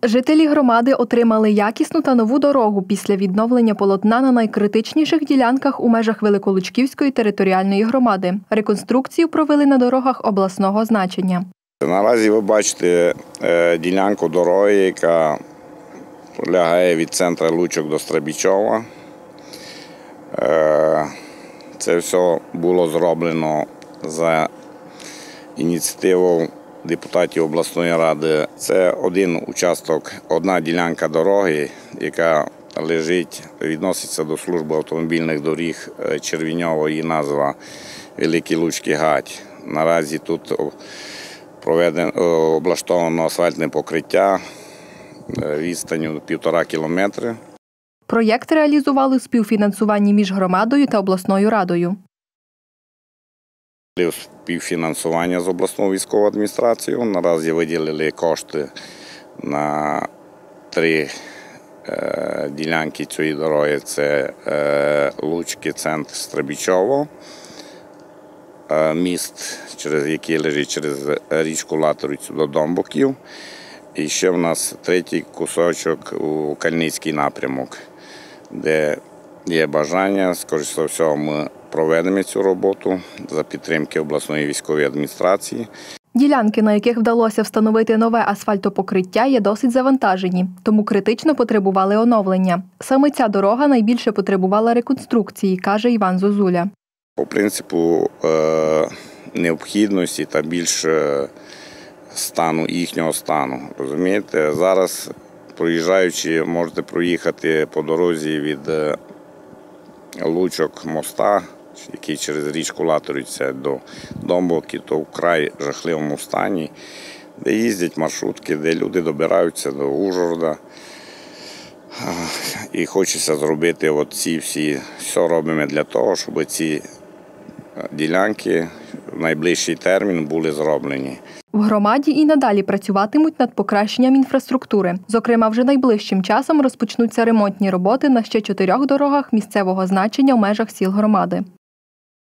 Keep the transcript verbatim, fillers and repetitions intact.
Жителі громади отримали якісну та нову дорогу після відновлення полотна на найкритичніших ділянках у межах Великолучківської територіальної громади. Реконструкцію провели на дорогах обласного значення. Наразі ви бачите ділянку дороги, яка пролягає від центру Лучок до Стрибічова. Це все було зроблено за ініціативою депутатів обласної ради. Це один участок, одна ділянка дороги, яка лежить, відноситься до служби автомобільних доріг Червіньова, її назва Великі Лучки-Гать. Наразі тут проведено, облаштовано асфальтне покриття відстанню півтора кілометри. Проєкт реалізували у співфінансуванні між громадою та обласною радою. Співфінансування з обласною військовою адміністрацією. Наразі виділили кошти на три е, ділянки цієї дороги. Це е, Лучки, центр Стрибічово, е, міст, через який лежить через річку Латорицю до Домбоків. І ще в нас третій кусочок у Кальницький напрямок, де є бажання, скоріше за все, ми проведемо цю роботу за підтримки обласної військової адміністрації. Ділянки, на яких вдалося встановити нове асфальтопокриття, є досить завантажені, тому критично потребували оновлення. Саме ця дорога найбільше потребувала реконструкції, каже Іван Зозуля. По принципу необхідності та більше стану, їхнього стану. Розумієте, зараз, проїжджаючи, можете проїхати по дорозі від Лучок моста, який через річку Латориця до Домбоки, то вкрай жахливому стані, де їздять маршрутки, де люди добираються до Ужгорода. І хочеться зробити оці всі, все робимо для того, щоб ці ділянки в найближчий термін були зроблені. В громаді і надалі працюватимуть над покращенням інфраструктури. Зокрема, вже найближчим часом розпочнуться ремонтні роботи на ще чотирьох дорогах місцевого значення в межах сіл громади.